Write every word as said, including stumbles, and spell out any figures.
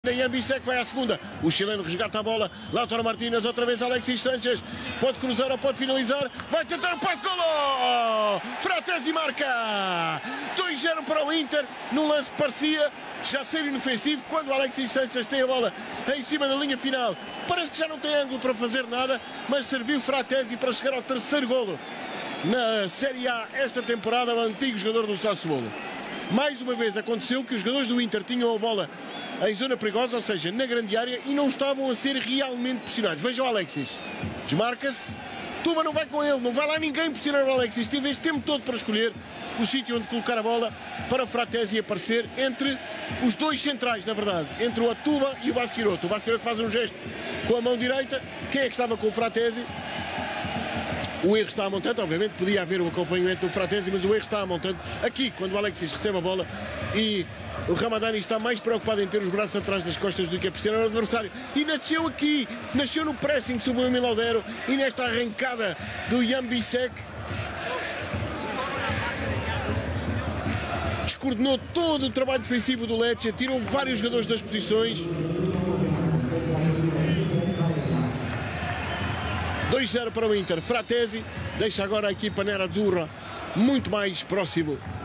Da Yambisek vai à segunda, o chileno resgata a bola, Lautaro Martínez, outra vez Alexis Sánchez, pode cruzar ou pode finalizar, vai tentar o passe, golo! Fratesi marca! dois a zero para o Inter, num lance que parecia já ser inofensivo, quando o Alexis Sánchez tem a bola em cima da linha final. Parece que já não tem ângulo para fazer nada, mas serviu Fratesi para chegar ao terceiro golo na Série A esta temporada, o antigo jogador do Sassuolo. Mais uma vez aconteceu que os jogadores do Inter tinham a bola em zona perigosa, ou seja, na grande área, e não estavam a ser realmente pressionados. Vejam o Alexis, desmarca-se, Tuma não vai com ele, não vai lá ninguém pressionar o Alexis. Teve este tempo todo para escolher o sítio onde colocar a bola para o Fratesi aparecer entre os dois centrais, na verdade, entre o Atuba e o Basquiroto. O Basquiroto faz um gesto com a mão direita. Quem é que estava com o Fratesi? O erro está a montante, obviamente podia haver um acompanhamento do Fratesi, mas o erro está a montante aqui, quando o Alexis recebe a bola e o Ramadani está mais preocupado em ter os braços atrás das costas do que a pressionar o adversário. E nasceu aqui, nasceu no pressing sobre o Emil Aldero e nesta arrancada do Yambisek. Descoordenou todo o trabalho defensivo do Lecce, tirou vários jogadores das posições. dois a zero para o Inter. Fratesi deixa agora a equipa nerazzurra muito mais próximo